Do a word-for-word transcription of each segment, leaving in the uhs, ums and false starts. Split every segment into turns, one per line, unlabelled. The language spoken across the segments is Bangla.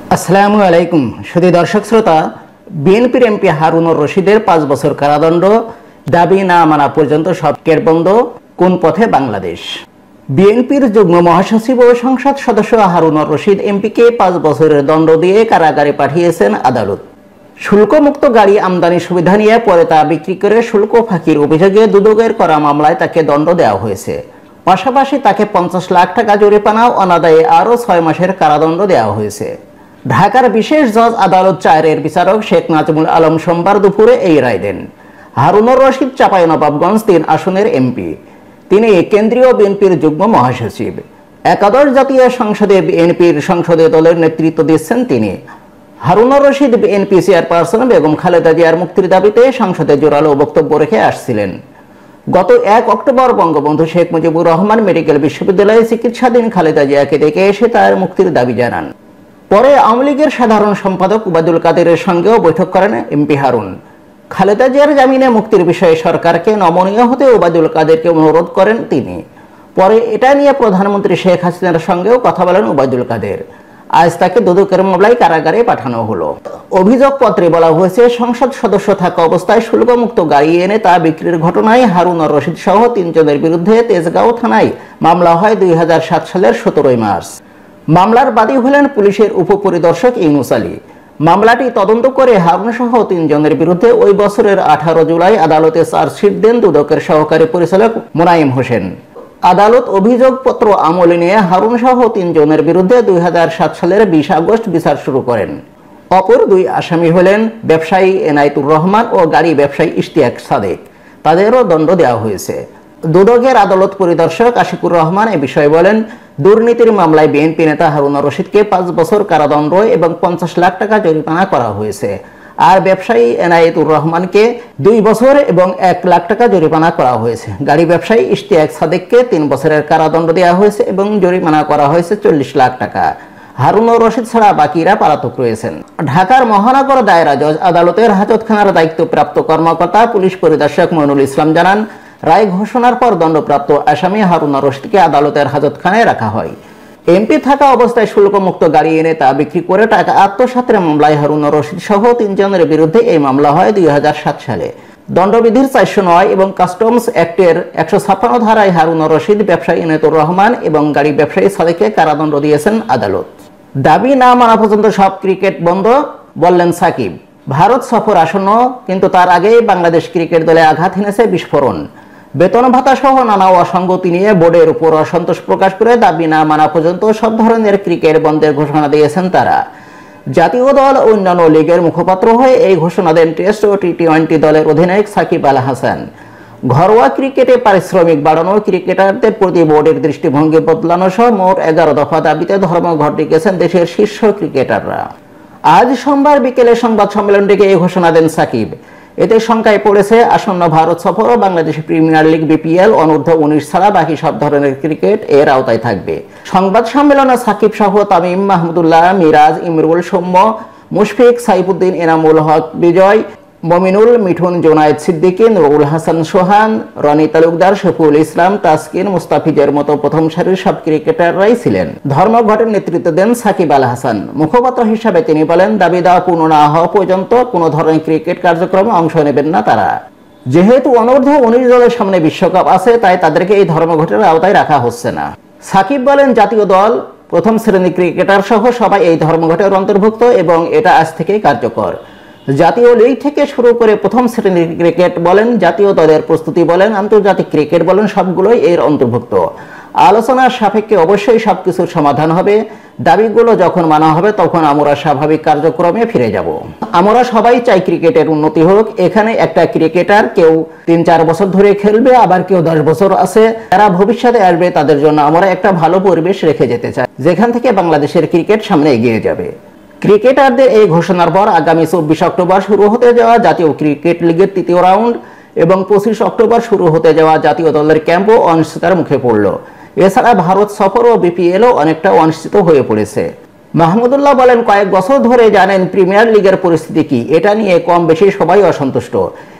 আসসালামু আলাইকুম সুধী দর্শক শ্রোতা, বিএনপির এমপি হারুনুর রশিদের পাঁচ বছর কারাদণ্ড, দাবি না মানা পর্যন্ত সব গেট বন্ধ, কোন পথে বাংলাদেশ? বিএনপির যুগ্ম মহাসচিব ও সংসদ সদস্য হারুনুর রশিদ এমপিকে পাঁচ বছরের দণ্ড দিয়ে কারাগারে পাঠিয়েছেন আদালত। শুল্কমুক্ত গাড়ি আমদানি সুবিধা নিয়ে পরে তা বিক্রি করে শুল্ক ফাঁকির অভিযোগে দুদকের করা মামলায় তাকে দণ্ড দেওয়া হয়েছে। পাশাপাশি তাকে পঞ্চাশ লাখ টাকা জরিমানা, অনাদায়ে আরও ছয় মাসের কারাদণ্ড দেওয়া হয়েছে। ঢাকার বিশেষ জজ আদালত চারের বিচারক শেখ নাজমুল আলম সোমবার দুপুরে এই রায় দেন। হারুনুর রশিদ চাঁপাইনবাবগঞ্জ তিন আসনের এমপি। তিনি কেন্দ্রীয় বিএনপির যুগ্ম মহাসচিব। একাদশ জাতীয় সংসদে বিএনপির সংসদীয় দলের নেতৃত্ব দিচ্ছেন তিনি। হারুনুর রশিদ বিএনপি চেয়ারপারসন বেগম খালেদা জিয়ার মুক্তির দাবিতে সংসদে জোরালো বক্তব্য রেখে আসছিলেন। গত এক অক্টোবর বঙ্গবন্ধু শেখ মুজিবুর রহমান মেডিকেল বিশ্ববিদ্যালয়ে চিকিৎসাধীন খালেদা জিয়াকে দেখে এসে তার মুক্তির দাবি জানান। পরে আওয়ামী লীগের সাধারণ সম্পাদক ওবায়দুল কাদেরের সঙ্গেও বৈঠক করেন এমপি হারুন। খালেদা জিয়ার জামিনে মুক্তির বিষয়ে সরকারকে নমনীয় হতে ওবায়দুল কাদেরকে অনুরোধ করেন তিনি। পরে এটা নিয়ে প্রধানমন্ত্রী শেখ হাসিনার সঙ্গেও কথা বলেন ওবায়দুল কাদের। আজ তাকে দুদকের মামলায় কারাগারে পাঠানো হলো। অভিযোগপত্রে বলা হয়েছে, সংসদ সদস্য থাকা অবস্থায় শুল্কমুক্ত গাড়ি এনে তা বিক্রির ঘটনায় হারুনুর রশিদ সহ তিনজনের বিরুদ্ধে তেজগাঁও থানায় মামলা হয় দুই হাজার সাত সালের সতেরোই মার্চ। মামলার বাদী হলেন পুলিশের উপপরিদর্শক ইউনুস আলী। মামলাটি তদন্ত করে হারুন সহ তিনজনের বিরুদ্ধে ওই বছরের আঠারো জুলাই আদালতে চার্জশিট দেন দুদকের সহকারী পরিচালক মোনায়েম হোসেন। আদালত অভিযোগপত্র আমলে নিয়ে হারুন সহ তিনজনের বিরুদ্ধে দুই হাজার সাত সালের বিশ আগস্ট বিচার শুরু করেন। অপর দুই আসামি হলেন ব্যবসায়ী এনায়েতুর রহমান ও গাড়ি ব্যবসায়ী ইশতিয়াক সাদেক। তাদেরও দণ্ড দেওয়া হয়েছে। দুদকের আদালত পরিদর্শক আশিকুর রহমান এ বিষয়ে বলেন, দুর্নীতির মামলায় বিএনপি নেতা হারুনুর রশিদকে পাঁচ বছর কারাদণ্ড এবং পঞ্চাশ লাখ টাকা জরিমানা করা হয়েছে। আর ব্যবসায়ী এনায়েতুর রহমানকে দুই বছর এবং এক লাখ টাকা জরিমানা করা হয়েছে। গাড়ি ব্যবসায়ী ইশতিয়াক সাদেককে তিন বছরের কারাদণ্ড দেওয়া হয়েছে এবং জরিমানা করা হয়েছে চল্লিশ লাখ টাকা। হারুনুর রশিদ ছাড়া বাকিরা পলাতক রয়েছেন। ঢাকার মহানগর দায়রা জজ আদালতের হাজতখানার দায়িত্বপ্রাপ্ত কর্মকর্তা পুলিশ পরিদর্শক মইনুল ইসলাম জানান, রায় ঘোষণার পর দণ্ডপ্রাপ্ত আসামি হারুনুর রশিদকে আদালতের হাজতখানায় রাখা হয়। এমপি থাকা অবস্থায় শুল্কমুক্ত গাড়ি এনে তা বিক্রি করে টাকা আত্মসাতের মামলায় হারুনুর রশিদ সহ তিনজনের বিরুদ্ধে এই মামলা হয় দুই হাজার সাত সালে। দণ্ডবিধির চারশো নয় এবং কাস্টমস অ্যাক্টের একশো ছাপ্পান্ন ধারায় হারুনুর রশিদ, ব্যবসায়ী এনায়েতুর রহমান এবং গাড়ি ব্যবসায়ী সাদেককে কারাদণ্ড দিয়েছেন আদালত। দাবি না মানা পর্যন্ত সব ক্রিকেট বন্ধ, বললেন সাকিব। ভারত সফর আসন্ন, কিন্তু তার আগেই বাংলাদেশ ক্রিকেট দলে আঘাত হেনেছে বিস্ফোরণ। বেতন ভাতা সহ নানা অসঙ্গতি নিয়ে বোর্ডের উপর অসন্তোষ প্রকাশ করে দাবি না মানা পর্যন্ত সব ধরনের ক্রিকেট বন্ধের ঘোষণা দিয়েছেন তারা। জাতীয় দল ও অন্যান্য লীগের মুখপাত্র হয়ে এই ঘোষণা দেন টেস্ট ও টি টোয়েন্টি দলের অধিনায়ক সাকিব আল হাসান। ঘরোয়া ক্রিকেটে পারিশ্রমিক বাড়ানো, ক্রিকেটারদের প্রতি বোর্ডের দৃষ্টিভঙ্গি বদলানো সহ মোট এগারো দফা দাবিতে ধর্মঘট ডেকেছেন দেশের শীর্ষ ক্রিকেটাররা। আজ সোমবার বিকেলে সংবাদ সম্মেলন ডেকে এই ঘোষণা দেন সাকিব। এতে শঙ্কায় পড়েছে আসন্ন ভারত সফর ও বাংলাদেশ প্রিমিয়ার লিগ বিপিএল অনূর্ধ্ব উনিশ ছাড়া বাকি সব ধরনের ক্রিকেট এর আওতায় থাকবে। সংবাদ সম্মেলনে সাকিব সহ তামিম, মাহমুদুল্লাহ, মিরাজ, ইমরুল, সৌম্য, মুশফিক, সাইফুদ্দিন, এনামুল হক, বিজয়, মমিনুল, মিঠুন, জোনায়েদ সিদ্দিকী, নুরুল হাসান সোহান, রনি তালুকদার, শফিউল ইসলাম, তাসকিন, মুস্তাফিজের মতো প্রথম সারির সব ক্রিকেটাররাই ছিলেন। ধর্মঘটের নেতৃত্ব দেন সাকিব আল হাসান। মুখপাত্র হিসাবে তিনি বলেন, দাবি দেওয়া পূর্ণ না হওয়া পর্যন্ত কোনো ধরনের ক্রিকেট কার্যক্রমে অংশ নেবেন না তারা। যেহেতু অনূর্ধ্ব উনিশ দলের সামনে বিশ্বকাপ আছে, তাই তাদেরকে এই ধর্মঘটের আওতায় রাখা হচ্ছে না। সাকিব বলেন, জাতীয় দল, প্রথম শ্রেণীর ক্রিকেটার সহ সবাই এই ধর্মঘটের অন্তর্ভুক্ত এবং এটা আজ থেকেই কার্যকর। জাতীয় লিগ থেকে শুরু করে প্রথম শ্রেণীর ক্রিকেট বলেন, জাতীয় দলের প্রস্তুতি বলেন, আন্তর্জাতিক ক্রিকেট বলেন, সবগুলোই এর অন্তর্ভুক্ত। আলোচনার সাপেক্ষে অবশ্যই সবকিছুর সমাধান হবে। দাবিগুলো যখন মানা হবে তখন আমরা স্বাভাবিক কার্যক্রমে ফিরে যাব। আমরা সবাই চাই ক্রিকেটের উন্নতি হোক। এখানে একটা ক্রিকেটার কেউ তিন চার বছর ধরে খেলবে, আবার কেউ দশ বছর আছে, যারা ভবিষ্যতে আসবে তাদের জন্য আমরা একটা ভালো পরিবেশ রেখে যেতে চাই, যেখান থেকে বাংলাদেশের ক্রিকেট সামনে এগিয়ে যাবে। ক্রিকেটারদের এই ঘোষণার পর আগামী চব্বিশ অক্টোবর শুরু হতে যাওয়া জাতীয় ক্রিকেট লিগের তৃতীয় রাউন্ড এবং পঁচিশ অক্টোবর শুরু হতে যাওয়া জাতীয় দলের ক্যাম্পও অনিশ্চয়তার মুখে পড়ল। এছাড়া ভারত সফর ও বিপিএলও অনেকটা অনিশ্চিত হয়ে পড়েছে। মাহমুদুল্লাহ বলেন, কয়েক বছর ধরে জানেন প্রিমিয়ার লিগের পরিস্থিতি কি, এটা নিয়ে কম বেশি সবাই অসন্তুষ্ট।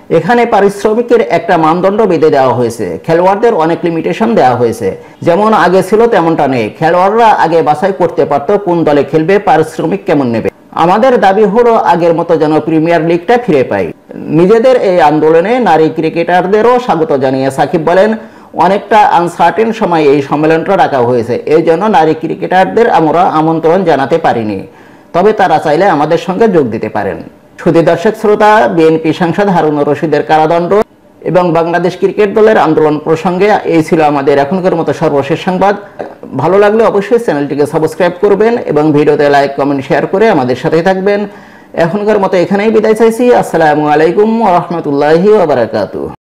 এখানে পারিশ্রমিকের একটা মানদণ্ড বেঁধে দেওয়া হয়েছে, খেলোয়াড়দের অনেক লিমিটেশন দেওয়া হয়েছে। যেমন আগে ছিল তেমনটা নেই, খেলোয়াড়রা আগে বাছাই করতে পারতো কোন দলে খেলবে, পারিশ্রমিক কেমন নেবে। আমাদের দাবি হলো আগের মতো যেন প্রিমিয়ার লিগটা ফিরে পাই। নিজেদের এই আন্দোলনে নারী ক্রিকেটারদেরও স্বাগত জানিয়ে সাকিব বলেন, অনেকটা আনসার্টেন সময় এই সম্মেলনটা রাখা হয়েছে, এই জন্য নারী ক্রিকেটারদের আমরা আমন্ত্রণ জানাতে পারিনি, তবে তারা চাইলে আমাদের সঙ্গে যোগ দিতে পারেন। শুধু দর্শক শ্রোতা, বিএনপি সাংসদ হারুনুর রশিদের কারাদণ্ড এবং বাংলাদেশ ক্রিকেট দলের আন্দোলন প্রসঙ্গে এই ছিল আমাদের এখনকার মতো সর্বশেষ সংবাদ। ভালো লাগলে অবশ্যই চ্যানেলটিকে সাবস্ক্রাইব করবেন এবং ভিডিওতে লাইক, কমেন্ট, শেয়ার করে আমাদের সাথে থাকবেন। এখনকার মতো এখানেই বিদায় চাইছি। আসসালামু আলাইকুম ওয়া রাহমাতুল্লাহি ওয়া বারাকাতুহু।